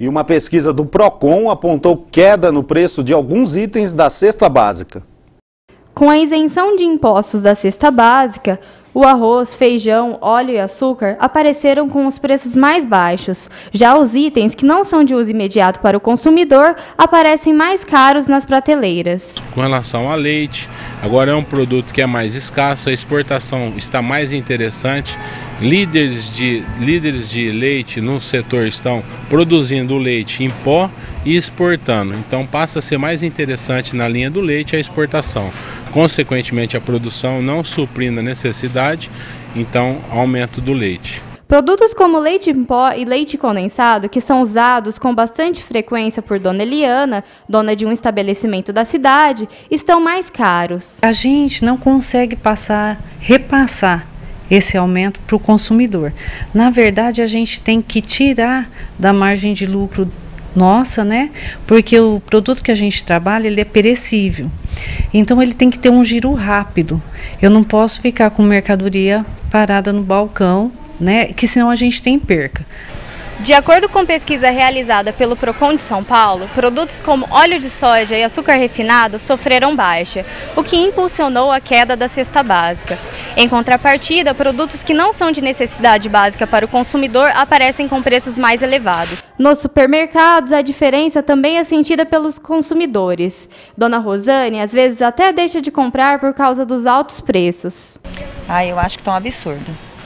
E uma pesquisa do Procon apontou queda no preço de alguns itens da cesta básica. Com a isenção de impostos da cesta básica, o arroz, feijão, óleo e açúcar apareceram com os preços mais baixos. Já os itens que não são de uso imediato para o consumidor aparecem mais caros nas prateleiras. Com relação ao leite, agora é um produto que é mais escasso, a exportação está mais interessante. Líderes de leite no setor estão produzindo leite em pó e exportando. Então passa a ser mais interessante na linha do leite a exportação. Consequentemente, a produção não suprindo a necessidade, então aumento do leite. Produtos como leite em pó e leite condensado, que são usados com bastante frequência por Dona Eliana, dona de um estabelecimento da cidade, estão mais caros. A gente não consegue repassar esse aumento para o consumidor. Na verdade, a gente tem que tirar da margem de lucro nossa, né? Porque o produto que a gente trabalha, ele é perecível. Então, ele tem que ter um giro rápido. Eu não posso ficar com mercadoria parada no balcão, né? Que senão a gente tem perca. De acordo com pesquisa realizada pelo Procon de São Paulo, produtos como óleo de soja e açúcar refinado sofreram baixa, o que impulsionou a queda da cesta básica. Em contrapartida, produtos que não são de necessidade básica para o consumidor aparecem com preços mais elevados. Nos supermercados, a diferença também é sentida pelos consumidores. Dona Rosane, às vezes, até deixa de comprar por causa dos altos preços. Eu acho que tá um absurdo.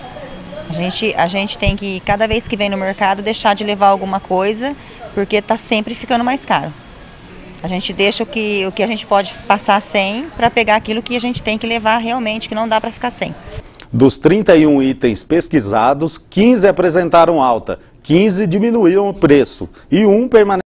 A gente tem que, cada vez que vem no mercado, deixar de levar alguma coisa, porque está sempre ficando mais caro. A gente deixa o que a gente pode passar sem para pegar aquilo que a gente tem que levar realmente, que não dá para ficar sem. Dos 31 itens pesquisados, 15 apresentaram alta, 15 diminuíram o preço e um permaneceu.